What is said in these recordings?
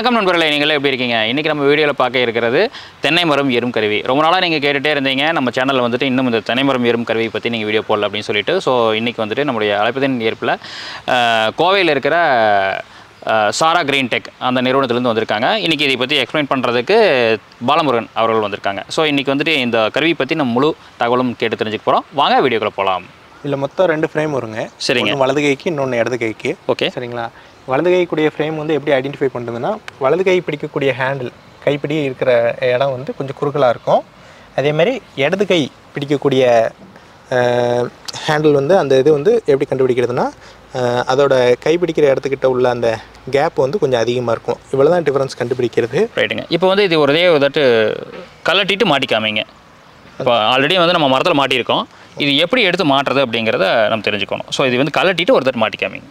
வணக்கம் நண்பர்களே, நீங்களே எப்படி இருக்கீங்க? இன்றைக்கி நம்ம வீடியோவில் பார்க்க இருக்கிறது தென்னை மரம் ஏறும் கருவி. ரொம்ப நாளாக நீங்கள் கேட்டுகிட்டே இருந்தீங்க, நம்ம சேனலில் வந்துட்டு இன்னும் இந்த தென்னை மரம் ஏறும் கருவி பற்றி நீங்கள் வீடியோ போடல அப்படின்னு சொல்லிட்டு. ஸோ இன்றைக்கி வந்துட்டு நம்முடைய அழைப்பதின் ஏற்பில் கோவையில் இருக்கிற சாரா GreenTech அந்த நிறுவனத்திலேருந்து வந்திருக்காங்க. இன்றைக்கி இதை பற்றி எக்ஸ்பிளைன் பண்ணுறதுக்கு பாலமுருகன் அவர்கள் வந்திருக்காங்க. ஸோ இன்றைக்கி வந்துட்டு இந்த கருவி பற்றி நம்ம முழு தகவலும் கேட்டு தெரிஞ்சுக்க போகிறோம். வாங்க வீடியோக்குள்ள போகலாம். இதில் மொத்தம் 2 ஃப்ரேம் வருங்க. சரிங்க, வலது கைக்கு இன்னொன்று இடது கைக்கு. ஓகே சரிங்களா. வலது கைக்குரிய ஃப்ரேம் வந்து எப்படி ஐடென்டிஃபை பண்ணுறதுன்னா, வலது கை பிடிக்கக்கூடிய ஹேண்டில் கைப்பிடி இருக்கிற இடம் வந்து கொஞ்சம் குறுகலாக இருக்கும். அதேமாதிரி இடது கை பிடிக்கக்கூடிய ஹேண்டில் வந்து அந்த இது வந்து எப்படி கண்டுபிடிக்கிறதுனா, அதோட கைப்பிடிக்கிற இடத்துக்கிட்ட உள்ள அந்த கேப் வந்து கொஞ்சம் அதிகமாக இருக்கும். இவ்வளோ தான் டிஃப்ரென்ஸ் கண்டுபிடிக்கிறது. ரைட்டுங்க. இப்போ வந்து இது ஒரே வந்துட்டு கலட்டிட்டு மாட்டிக்காமீங்க. இப்போ ஆல்ரெடி வந்து நம்ம மரத்தில் மாட்டியிருக்கோம். இது எப்படி எடுத்து மாட்டுறது அப்படிங்கிறத நம்ம தெரிஞ்சுக்கணும். ஸோ இது வந்து கலட்டிட்டு ஒரு தட்டு மாட்டிக்காமீங்க.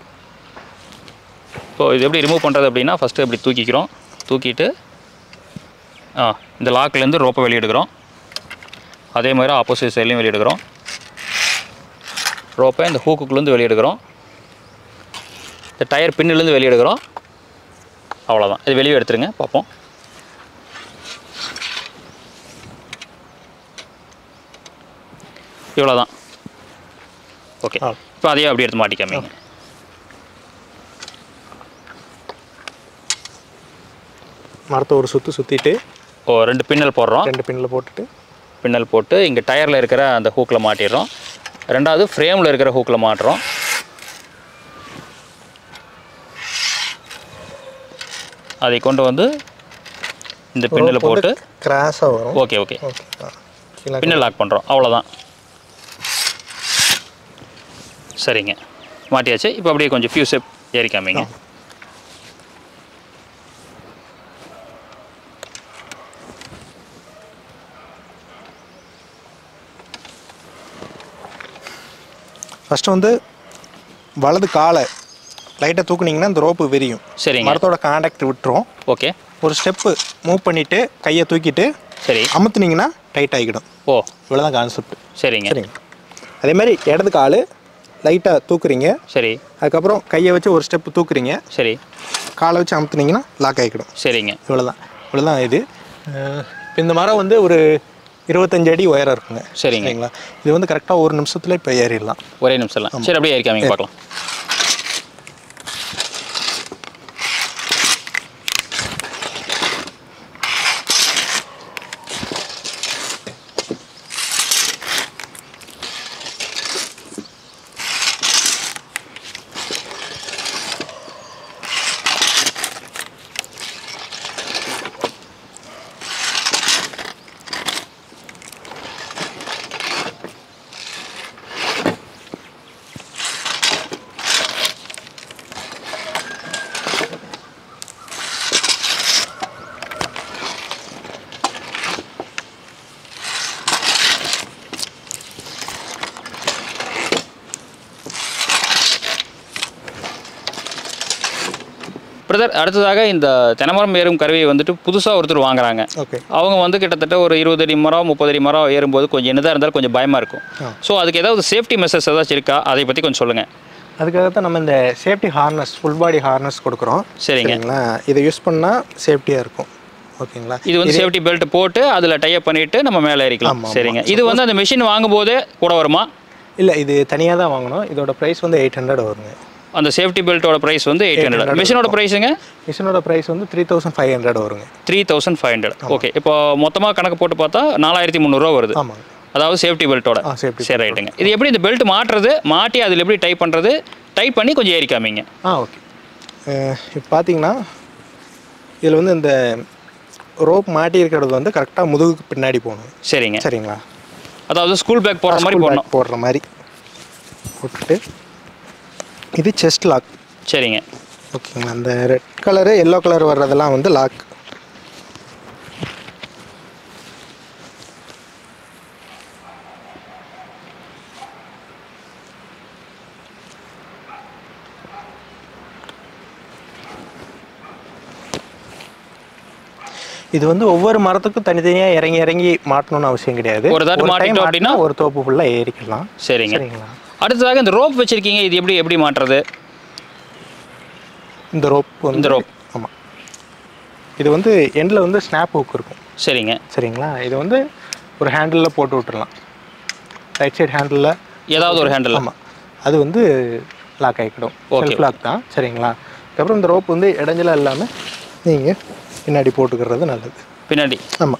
ஸோ இது எப்படி ரிமூவ் பண்ணுறது அப்படின்னா, ஃபஸ்ட்டு இப்படி தூக்கிக்கிறோம். தூக்கிட்டு இந்த லாக்லேருந்து ரோப்பை வெளியே எடுக்கிறோம். அதே மாதிரி ஆப்போசிட் சைட்லேயும் வெளியே எடுக்கிறோம். ரோப்பை இந்த ஹூக்குக்குள்ளேருந்து வெளியே எடுக்கிறோம். இந்த டயர் பின்னிலேருந்து வெளியே எடுக்கிறோம். அவ்வளோதான். இது வெளியே எடுத்துருங்க பார்ப்போம். இவ்வளோதான். ஓகே, இப்போ அதையும் அப்படி எடுத்து மாட்டிக்காமீங்க. மரத்தை ஒரு சுற்றிட்டு 2 பின்னல் போடுறோம். 2 பின்னல் போட்டுட்டு பின்னல் போட்டு இங்கே டயரில் இருக்கிற அந்த ஹூக்கில் மாட்டிடுறோம். ரெண்டாவது ஃப்ரேமில் இருக்கிற ஹூக்கில் மாட்டுறோம். அதை கொண்டு வந்து இந்த பின்னலை போட்டு கிராஸாக வரும். ஓகே ஓகே பின்னல் லாக் பண்ணுறோம். அவ்வளோதான். சரிங்க, மாட்டியாச்சு. இப்போ அப்படியே கொஞ்சம் ஃபியூ ஸ்டெப் ஏறிக்காமீங்க. ஃபஸ்ட்டு வந்து வலது காலை லைட்டாக தூக்குனிங்கன்னா இந்த ரோப்பு விரியும். சரிங்க, மரத்தோட காண்டாக்ட் விட்டுரும். ஓகே, ஒரு ஸ்டெப்பு மூவ் பண்ணிவிட்டு கையை தூக்கிட்டு சரி அமுத்துனீங்கன்னா டைட் ஆகிடும். ஓ, இவ்வளோதான் கான்செப்ட். சரிங்க சரிங்க. அதேமாதிரி இடது கால் லைட்டாக தூக்குறீங்க. சரி, அதுக்கப்புறம் கையை வச்சு ஒரு ஸ்டெப்பு தூக்குறீங்க. சரி, காலை வச்சு அமுத்துனீங்கன்னா லாக் ஆகிக்கிடும். சரிங்க, இவ்வளோதான் இது. இந்த மரம் வந்து ஒரு 25 அடி உயரம் இருக்குங்க. சரிங்களா. இது வந்து கரெக்டாக 1 நிமிஷத்தில் இப்போ ஏறிடலாம். ஒரே நிமிஷம்லாம். சரி, அப்படியே ஏறிக்காமீங்க பார்க்கலாம். பிரதர், அடுத்ததாக இந்த தென்னைமரம் ஏறும் கருவியை வந்துட்டு புதுசாக ஒருத்தர் வாங்குறாங்க. ஓகே, அவங்க வந்து கிட்டத்தட்ட ஒரு 20 அடி மரம் 30 அடி மரம் ஏறும்போது கொஞ்சம் என்னதான் இருந்தாலும் கொஞ்சம் பயமாக இருக்கும். ஸோ அதுக்கு ஏதாவது சேஃப்டி மெஷர்ஸ் ஏதாச்சும் இருக்கா? அதை பற்றி கொஞ்சம் சொல்லுங்கள். அதுக்காக தான் நம்ம இந்த safety harness, full body harness கொடுக்குறோம். சரிங்களா. இதை யூஸ் பண்ணால் சேஃப்டியாக இருக்கும். ஓகேங்களா. இது வந்து சேஃப்டி பெல்ட் போட்டு அதில் டைப் பண்ணிவிட்டு நம்ம மேலே ஏறிக்கலாம். சரிங்க. இது வந்து அந்த மிஷின் வாங்கும்போதே கூட வருமா? இல்லை, இது தனியாக தான் வாங்கணும். இதோட ப்ரைஸ் வந்து 800 வருங்க. அந்த சேஃப்டி பெல்ட்டோட ப்ரைஸ் வந்து 800. மிஷினோட ப்ரைஸுங்க? மிஷினோட ப்ரைஸ் வந்து 3500 வருங்க. 3500. ஓகே, இப்போ மொத்தமாக கணக்கு போட்டு பார்த்தா 4300 வருது. ஆமாங்க. அதாவது சேஃப்டி பெல்ட்டோட. சரி, ரைட்டுங்க. இது எப்படி இந்த பெல்ட் மாட்டுறது, மாட்டி அதில் எப்படி டைப் பண்ணுறது? டைப் பண்ணி கொஞ்சம் ஏறிக்காமீங்க. ஓகே. இப்போ பார்த்தீங்கன்னா இதில் வந்து இந்த ரோப் மாட்டி இருக்கிறது வந்து கரெக்டாக முதுகுக்கு பின்னாடி போகணும். சரிங்க. சரிங்களா. அதாவது ஸ்கூல் பேக் போடுற மாதிரி போடுற மாதிரி போட்டுட்டு இது செஸ்ட் லாக். சரிங்க. ஓகேங்களா. அந்த ரெட் கலரு எல்லோ கலர் வர்றதெல்லாம் வந்து லாக். இது வந்து ஒவ்வொரு மரத்துக்கும் தனித்தனியா இறங்கி மாட்டணும்னு அவசியம் கிடையாது. ஒரு தாட்டு மாட்டிட்டோம் அப்படினா ஒரு தோப்பு ஃபுல்லா ஏறிக்கலாம். சரிங்க. அடுத்ததாக இந்த ரோப் வச்சிருக்கீங்க, இது எப்படி மாட்றது? இந்த ரோப் ஆமா. இது வந்து எண்டில் வந்து ஸ்னாப் ஹூக் இருக்கும். சரிங்களா, இது வந்து ஒரு ஹேண்டிலில் போட்டு விட்டுறலாம். ரைட் சைடு ஹேண்டிலில் ஏதாவது ஒரு ஹேண்டில். ஆமாம், அது வந்து லாக் ஆகிக்கிடும். செல்ஃப் லாக் தான். சரிங்களா, அதுக்கப்புறம் இந்த ரோப் வந்து இடைஞ்சலாக இல்லாமல் நீங்கள் பின்னாடி போட்டுக்கிறது நல்லது. பின்னாடி. ஆமாம்.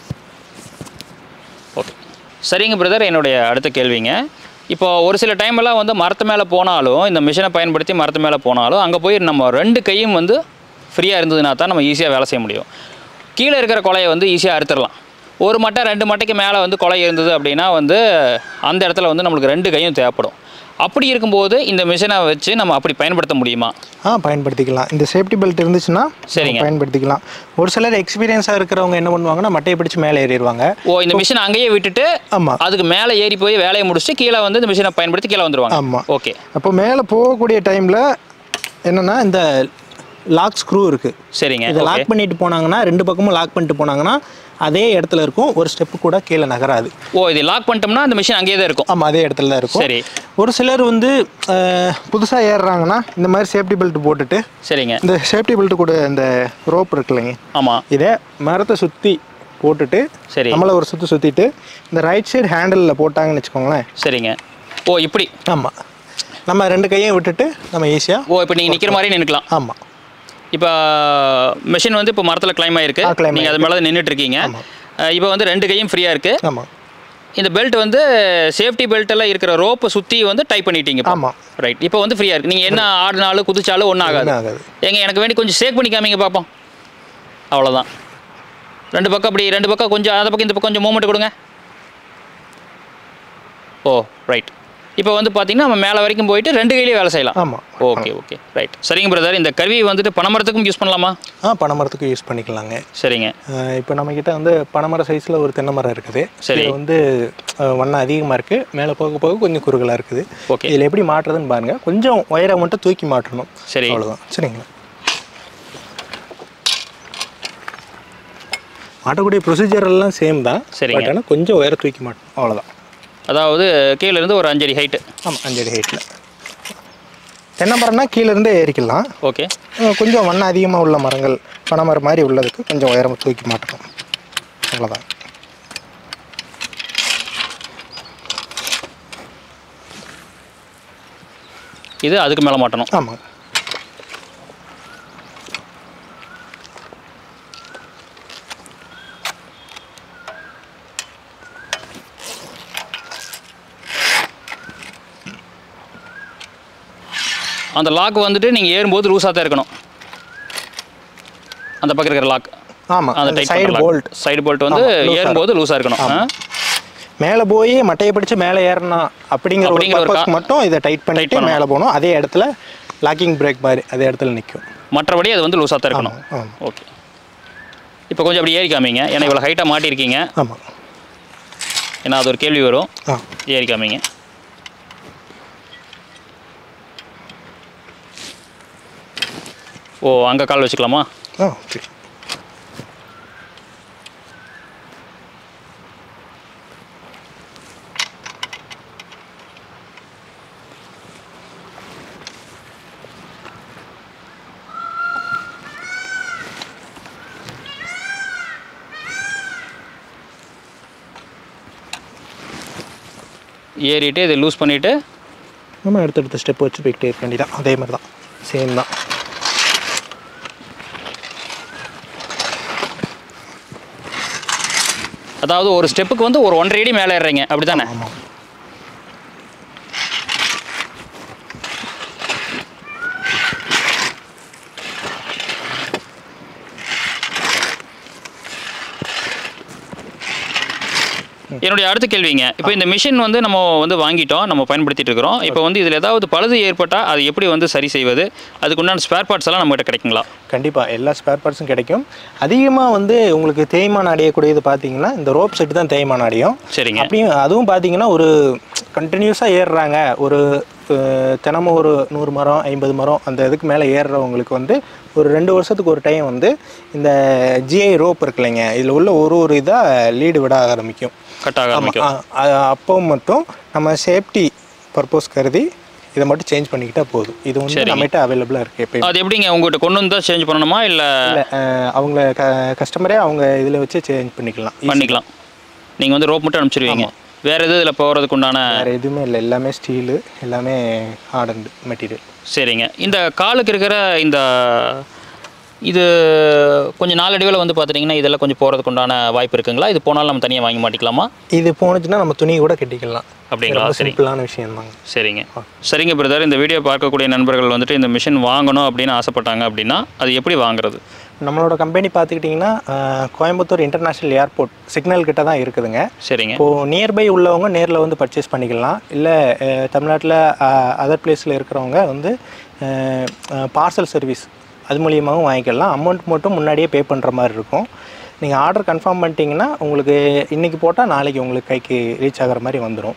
ஓகே, சரிங்க பிரதர். என்னுடைய அடுத்த கேள்விங்க, இப்போ ஒரு சில டைமெல்லாம் வந்து மரத்து மேலே போனாலும், இந்த மிஷினை பயன்படுத்தி மரத்து மேலே போனாலும், அங்கே போய் நம்ம 2 கையும் வந்து ஃப்ரீயாக இருந்ததுனா தான் நம்ம ஈஸியாக வேலை செய்ய முடியும். கீழே இருக்கிற கொலையை வந்து ஈஸியாக அறுத்துடலாம். ஒரு மட்டை 2 மட்டைக்கு மேலே வந்து கொலை இருந்தது அப்படின்னா வந்து அந்த இடத்துல வந்து நம்மளுக்கு 2 கையும் தேவைப்படும். அப்படி இருக்கும்போது இந்த மிஷினை வச்சு நம்ம அப்படி பயன்படுத்த முடியுமா? பயன்படுத்திக்கலாம். இந்த சேஃப்டி பெல்ட் இருந்துச்சுன்னா சரிங்க, பயன்படுத்திக்கலாம். ஒரு சிலர் எக்ஸ்பீரியன்ஸாக இருக்கிறவங்க என்ன பண்ணுவாங்கன்னா மட்டையை பிடிச்சி மேலே ஏறிடுவாங்க. இந்த மிஷினை அங்கேயே விட்டுட்டு ஆமாம் அதுக்கு மேலே ஏறி போய் வேலையை முடிச்சுட்டு கீழே வந்து இந்த மிஷினை பயன்படுத்தி கீழே வந்துடுவாங்க. ஆமாம். ஓகே, அப்போ மேலே போகக்கூடிய டைமில் என்னென்னா இந்த லாக் ஸ்க்ரூ இருக்குது. சரிங்க, இதை லாக் பண்ணிட்டு போனாங்கன்னா 2 பக்கமும் லாக் பண்ணிட்டு போனாங்கன்னா அதே இடத்துல இருக்கும். ஒரு ஸ்டெப்பு கூட கீழே நகராது. இது லாக் பண்ணிட்டோம்னா அந்த மிஷின் அங்கேயே தான் இருக்கும். ஆமாம், அதே இடத்துல தான் இருக்கும். சரி, ஒரு சிலர் வந்து புதுசாக ஏறுறாங்கன்னா இந்த மாதிரி சேஃப்டி பெல்ட் போட்டுட்டு சரிங்க, இந்த சேஃப்டி பெல்ட் கூட இந்த ரோப் இருக்குல்லைங்க, ஆமாம், இதை மரத்தை சுற்றி போட்டுட்டு சரி நம்மளை ஒரு சுற்றிட்டு இந்த ரைட் சைடு ஹேண்டிலில் போட்டாங்கன்னு வச்சுக்கோங்களேன். சரிங்க. இப்படி. ஆமாம், நம்ம 2 கையும் விட்டுட்டு நம்ம ஈஸியாக இப்போ நீங்கள் நிற்கிற மாதிரி நின்றுக்கலாம். ஆமாம். இப்போ மிஷின் வந்து இப்போ மரத்தில் கிளைம் ஆகிருக்கு, நீங்கள் அது மேலே நின்றுட்டு இருக்கீங்க. இப்போ வந்து 2 கையும் ஃப்ரீயாக இருக்குது. ஆமாம். இந்த பெல்ட் வந்து சேஃப்டி பெல்ட்டெல்லாம் இருக்கிற ரோப்பை சுற்றி வந்து டைப் பண்ணிட்டீங்க. ஆமாம், ரைட். இப்போ வந்து ஃப்ரீயாக இருக்குது. நீங்கள் என்ன ஆடினாலும் குதிச்சாலும் ஒன்றும் ஆகாது. எனக்கு வேண்டி கொஞ்சம் ஷேக் பண்ணி காமிங்க பார்ப்போம். அவ்வளோதான். 2 பக்கம் அப்படி 2 பக்கம் கொஞ்சம் அந்த பக்கம் இந்த பக்கம் கொஞ்சம் மூமெண்ட் கொடுங்க. ரைட். இப்போ வந்து பார்த்தீங்கன்னா நம்ம மேலே வரைக்கும் போயிட்டு 2 கையிலேயே வேலை செய்யலாம். ஆமாம். Okay, right. சரிங்க பிரதர். இந்த கருவி வந்துட்டு பனைமரத்துக்கும் யூஸ் பண்ணலாமா? பனைமரத்துக்கும் யூஸ் பண்ணிக்கலாங்க. சரிங்க. இப்போ நம்மக்கிட்ட வந்து பனைமர சைஸில் ஒரு தென்னை மரம் இருக்குது. சரி, வந்து வண்ணம் அதிகமாக இருக்குது, மேலே போக போக கொஞ்சம் குறுகலாக இருக்குது. ஓகே, இதில் எப்படி மாட்டுறதுன்னு பாருங்கள். கொஞ்சம் ஒயரை மட்டும் தூக்கி மாட்டணும். சரி, அவ்வளோதான். சரிங்களா, மாட்டக்கூடிய ப்ரொசீஜர் எல்லாம் சேம் தான். சரிங்க, ஆனால் கொஞ்சம் ஒயரை தூக்கி மாட்டணும், அவ்வளோதான். அதாவது கீழேருந்து ஒரு 5 அடி ஹைட்டு. ஆமாம், 5 அடி ஹைட்டில். தென்னை மரம்னா கீழேருந்தே ஏறிக்கலாம். ஓகே, கொஞ்சம் வண்ணம் அதிகமாக உள்ள மரங்கள் பனை மரம் மாதிரி உள்ளதுக்கு கொஞ்சம் உயரம் தூக்கி மாட்டணும், அவ்வளோதான். இது அதுக்கு மேலே மாட்டணும். ஆமாம். அந்த லாக் வந்துட்டு நீங்கள் ஏறும்போது லூஸாக தான் இருக்கணும். அந்த பக்கம் இருக்கிற லாக். ஆமாம், அந்த சைடு போல்ட் வந்து ஏறும்போது லூஸாக இருக்கணும். மேலே போய் மட்டையை பிடிச்சி மேலே ஏறணும் அப்படிங்கிற ஒரு மட்டும் இதை டைட் பண்ணிட்டு மேலே போகணும். அதே இடத்துல லாக்கிங் பிரேக் மாதிரி அதே இடத்துல நிற்கும். மற்றபடி அது வந்து லூஸாக தான் இருக்கணும். ஓகே, இப்போ கொஞ்சம் அப்படி ஏறி காமிங்க. ஏன்னா இவ்வளோ ஹைட்டாக மாட்டியிருக்கீங்க. ஆமாம், ஏன்னா அது ஒரு கேள்வி வரும். ஏறி காமிங்க. அங்கே கால் வச்சுக்கலாமா? ஓகே. ஏறிட்டு இதை லூஸ் பண்ணிவிட்டு நம்ம அடுத்தடுத்த ஸ்டெப் வச்சு போய்கிட்டே இருக்க வேண்டியதான். அதே மாதிரி தான், சேம் தான். அதாவது ஒரு ஸ்டெப்புக்கு வந்து ஒரு 1.5 அடி மேலே ஏறுறீங்க, அப்படி தானே? ஆமாம். என்னுடைய அடுத்த கேள்விங்க, இப்போ இந்த மிஷின் வந்து நம்ம வந்து வாங்கிட்டோம், நம்ம பயன்படுத்திட்டு இருக்கிறோம். இப்போ வந்து இதில் ஏதாவது பழுது ஏற்பட்டால் அது எப்படி வந்து சரி செய்வது? அதுக்குண்டான ஸ்பேர் பார்ட்ஸ் எல்லாம் நம்மகிட்ட கிடைக்குங்களா? கண்டிப்பாக எல்லா ஸ்பேர் பார்ட்ஸும் கிடைக்கும். அதிகமாக வந்து உங்களுக்கு தேய்மானம் அடையக்கூடியது பார்த்தீங்கன்னா இந்த ரோப் செட்டு தான் தேய்மானம் அடையும். சரிங்க. அப்படியும் அதுவும் பார்த்தீங்கன்னா ஒரு கண்டினியூஸாக ஏறுறாங்க, ஒரு தினமும் ஒரு 100 மரம் 50 மரம் அந்த இதுக்கு மேலே ஏறுறவங்களுக்கு வந்து ஒரு 2 வருஷத்துக்கு ஒரு டைம் வந்து இந்த ஜிஐ ரோப் இருக்கு இல்லைங்க, இதில் உள்ள ஒரு இதாக லீடு விட ஆரம்பிக்கும், கட்டாக ஆரம்பிக்கும். அப்போ மட்டும் நம்ம சேஃப்டி பர்பஸ் கருதி இதை மட்டும் சேஞ்ச் பண்ணிக்கிட்டா போதும். இது வந்து நம்மகிட்ட அவைலபிளாக இருக்குது எப்போயும். அது எப்படிங்க உங்கள்கிட்ட கொண்டு வந்து தான் சேஞ்ச் பண்ணணுமா இல்லை? அவங்க கஸ்டமரே அவங்க இதில் வச்சு சேஞ்ச் பண்ணிக்கலாம். நீங்கள் வந்து ரோப் மட்டும் அனுப்பிச்சிடுவீங்க. வேறு எது இதில் போகிறதுக்கு உண்டான? வேறு எதுவுமே இல்லை, எல்லாமே ஸ்டீலு, எல்லாமே ஹார்டன்டு மெட்டீரியல். சரிங்க. இந்த காலுக்கு இருக்கிற இது கொஞ்சம் நாளடைவில் வந்து பார்த்துட்டிங்கன்னா இதெல்லாம் கொஞ்சம் போகிறதுக்கு உண்டான வாய்ப்பு இருக்குங்களா? இது போனாலும் நம்ம தனியாக வாங்கி மாட்டிக்கலாமா? இது போனுச்சுன்னா நம்ம துணி கூட கட்டிக்கலாம். அப்படிங்களா? சிம்பிளான விஷயம் தாங்க. சரிங்க பிரதர். இந்த வீடியோ பார்க்கக்கூடிய நண்பர்கள் வந்துட்டு இந்த மிஷின் வாங்கணும் அப்படின்னு ஆசைப்பட்டாங்க அப்படின்னா அது எப்படி வாங்குறது? நம்மளோட கம்பெனி பார்த்துக்கிட்டிங்கன்னா கோயம்புத்தூர் இன்டர்நேஷ்னல் ஏர்போர்ட் சிக்னல் கிட்ட தான் இருக்குதுங்க. சரிங்க. இப்போது நியர்பை உள்ளவங்க நேரில் வந்து பர்ச்சேஸ் பண்ணிக்கலாம். இல்லை தமிழ்நாட்டில் அதர் பிளேஸில் இருக்கிறவங்க வந்து பார்சல் சர்வீஸ் அது மூலியமாகவும் வாங்கிக்கலாம். அமௌண்ட் மட்டும் முன்னாடியே பே பண்ணுற மாதிரி இருக்கும். நீங்கள் ஆர்டர் கன்ஃபார்ம் பண்ணிட்டீங்கன்னா உங்களுக்கு இன்றைக்கி போட்டால் நாளைக்கு உங்களுக்கு கைக்கு ரீச் ஆகிற மாதிரி வந்துடும்.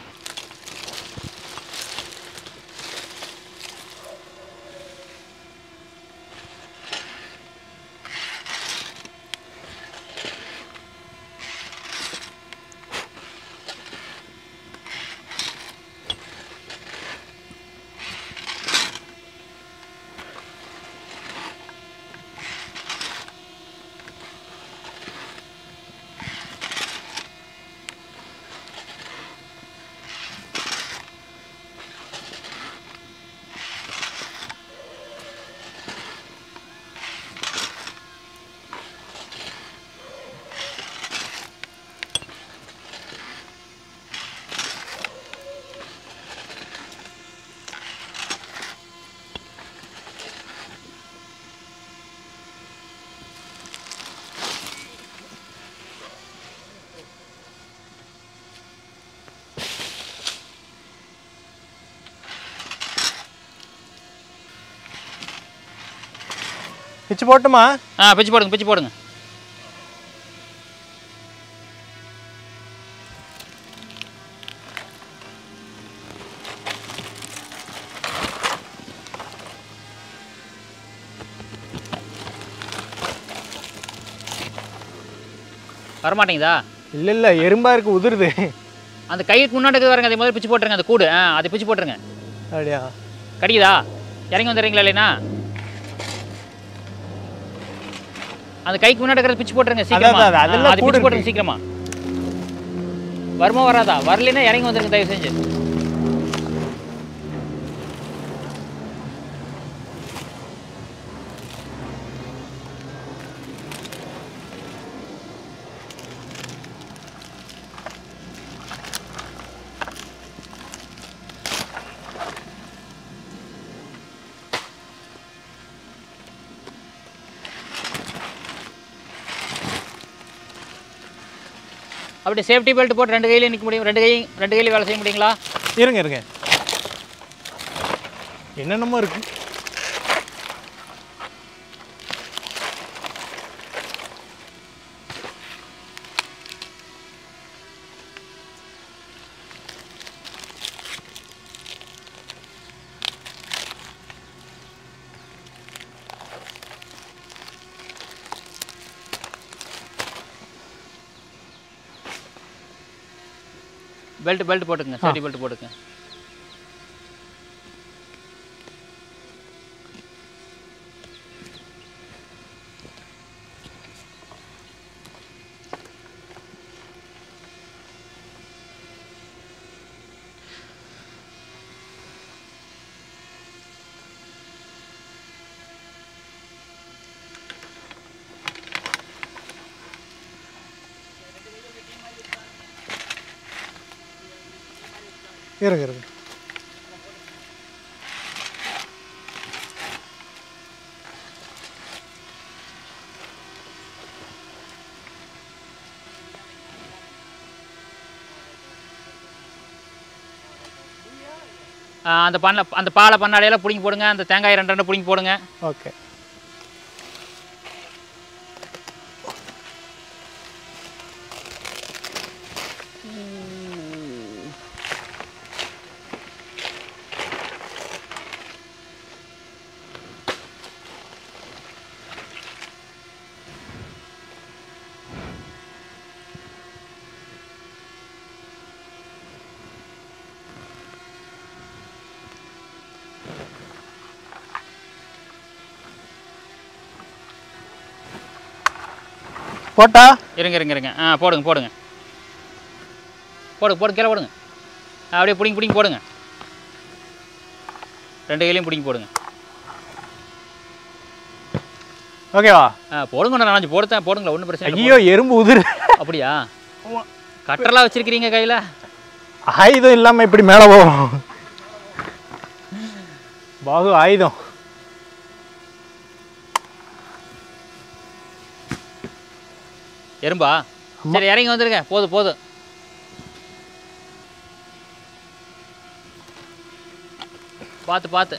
பிச்சு போட்டுமா? பிச்சு போடுங்க. வரமாட்டேங்குதா? இல்லை எறும்பா இருக்கு, உதிருது. அந்த கைக்கு முன்னாடி வரங்க, அதே மாதிரி பிச்சு போட்டுருங்க. அந்த கூடு அதை பிச்சு போட்டுருங்க. அப்படியா? கடிக்குதா? இறங்கி வந்துடுறீங்களா? இல்லைனா அந்த கைக்கு முன்னாடி இருக்கிறத பிச்சு போட்டுருங்க சீக்கிரமா. அது பிச்சு போட்டுருங்க சீக்கிரமா. வருமா வராதா? வரலைன்னா இறங்கி வந்துருங்க தயவு செஞ்சு. அப்படி சேஃப்டி பெல்ட் போட்டு 2 கையில நிற்க முடியும்? 2 கையில வேலை செய்ய முடியுங்களா? இருங்க என்னென்னமோ இருக்கு. பெல்ட் போட்டுங்க. சேஃப்டி பெல்ட் போட்டுங்க. இருங்க அந்த பாலை பண்ணாடையெல்லாம் பிடிங்கி போடுங்க. அந்த தேங்காய் 2 பிடிங்கி போடுங்க. ஓகே. போட்டா இருங்க போடுங்க போடு கீழே போடுங்க. அப்படியே பிடிங்கி போடுங்க. 2 கையிலையும் பிடிங்கி போடுங்க. ஓகேவா? போடுங்க. நான் போடுங்களா, ஒன்றும் பிரச்சனை இல்லை. ஐயோ எறும்பு உதிரு. அப்படியா? கட்டரெல்லாம் வச்சிருக்கிறீங்க கையில்? ஆயுதம் இல்லாமல் இப்படி மேலே போகும் பாகு ஆயுதம். எறும்பா? சரி இறங்கி வந்துருங்க. போதும். பார்த்து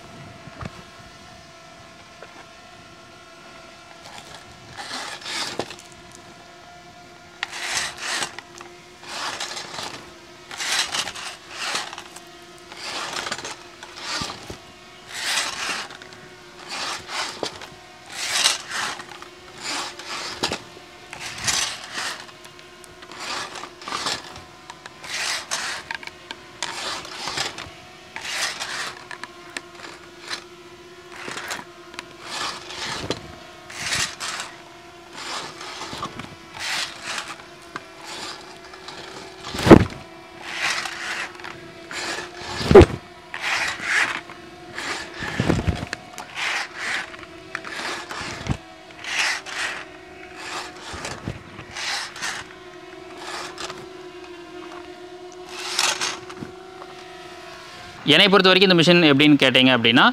என்னை பொறுத்த வரைக்கும் இந்த மிஷின் எப்படின்னு கேட்டிங்க அப்படின்னா,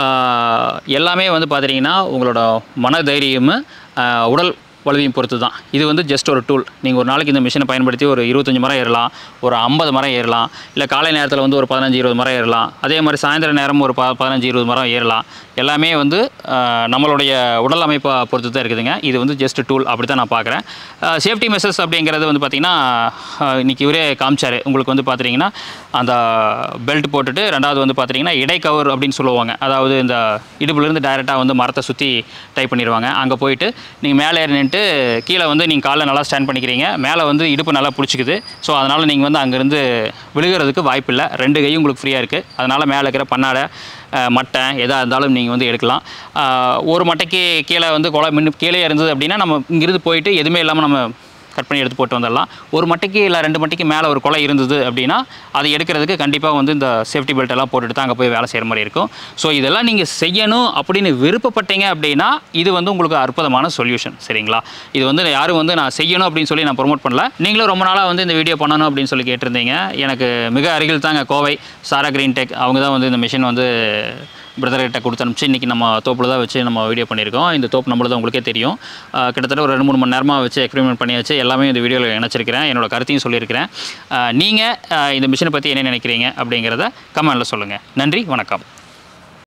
எல்லாமே வந்து பார்த்துட்டிங்கன்னா உங்களோட மனதைரியம், உடல் வலுவையும் பொறுத்து தான். இது வந்து ஜஸ்ட் ஒரு டூல். நீங்கள் ஒரு நாளைக்கு இந்த மிஷினை பயன்படுத்தி ஒரு 25 மரம் ஏறலாம், ஒரு 50 மரம் ஏறலாம், இல்லை காலை நேரத்தில் வந்து ஒரு 15-20 மரம் ஏறலாம். அதே மாதிரி சாயந்தர நேரம் ஒரு 15-20 மரம் ஏறலாம். எல்லாமே வந்து நம்மளுடைய உடல் அமைப்பை பொறுத்து தான் இருக்குதுங்க. இது வந்து ஜஸ்ட் டூல், அப்படி தான் நான் பார்க்குறேன். சேஃப்டி மெஷர்ஸ் அப்படிங்கிறது வந்து பார்த்திங்கன்னா, இன்றைக்கி இவரே காமிச்சார். உங்களுக்கு வந்து பார்த்திங்கன்னா அந்த பெல்ட் போட்டுட்டு, ரெண்டாவது வந்து பார்த்திங்கன்னா இடை கவர் அப்படின்னு சொல்லுவாங்க. அதாவது இந்த இடுப்புலேருந்து டைரெக்டாக வந்து மரத்தை சுற்றி டைப் பண்ணிடுவாங்க. அங்கே போயிட்டு நீங்கள் மேலே ஏறி நின்றுட்டு கீழே வந்து நீங்கள் காலில் நல்லா ஸ்டாண்ட் பண்ணிக்கிறீங்க, மேலே வந்து இடுப்பு நல்லா பிடிச்சிக்குது. ஸோ அதனால் நீங்கள் வந்து அங்கேருந்து விழுகிறதுக்கு வாய்ப்பு இல்லை. 2 கையும் உங்களுக்கு ஃப்ரீயாக இருக்குது. அதனால் மேலே இருக்கிற பன்னாடை, மட்டை எதாக இருந்தாலும் நீங்கள் வந்து எடுக்கலாம். ஒரு மட்டைக்கு கீழே வந்து கீழே இருந்தது அப்படின்னா நம்ம இங்கிருந்து போயிட்டு எதுவுமே இல்லாமல் நம்ம கட் பண்ணி எடுத்து போட்டு வந்துடலாம். ஒரு மட்டைக்கு இல்லை 2 மட்டைக்கு மேலே ஒரு கொலை இருந்தது அப்படின்னா அதை எடுக்கிறதுக்கு கண்டிப்பாக வந்து இந்த சேஃப்டி பெல்ட் எல்லாம் போட்டுட்டு தான் அங்கே போய் வேலை செய்கிற மாதிரி இருக்கும். ஸோ இதெல்லாம் நீங்கள் செய்யணும் அப்படின்னு விருப்பப்பட்டீங்க அப்படின்னா இது வந்து உங்களுக்கு அற்புதமான சொல்யூஷன். சரிங்களா? இது வந்து யாரும் வந்து நான் செய்யணும் அப்படின்னு சொல்லி நான் ப்ரொமோட் பண்ணல. நீங்களும் ரொம்ப நாளாக வந்து இந்த வீடியோ பண்ணணும் அப்படின்னு சொல்லி கேட்டிருந்தீங்க. எனக்கு மிக அருகில் தாங்க கோவை சாரா GreenTech அவங்க தான் வந்து இந்த மிஷின் வந்து பிரதர்கிட்ட கொடுத்து அனுப்பிச்சு இன்றைக்கி நம்ம தோப்பில் தான் வச்சு நம்ம வீடியோ பண்ணியிருக்கோம். இந்த தோப்பு நம்மளது தான் உங்களுக்கே தெரியும். கிட்டத்தட்ட ஒரு 2-3 மணி நேரமாக வச்சு எக்ஸ்பெரிமெண்ட் பண்ணியாச்சு. எல்லாமே இந்த வீடியோவில் இணைச்சிருக்கிறேன். என்னோட கருத்தையும் சொல்லியிருக்கிறேன். நீங்கள் இந்த மிஷினை பற்றி என்ன நினைக்கிறீங்க அப்படிங்கிறத கமெண்ட்டில் சொல்லுங்கள். நன்றி, வணக்கம்.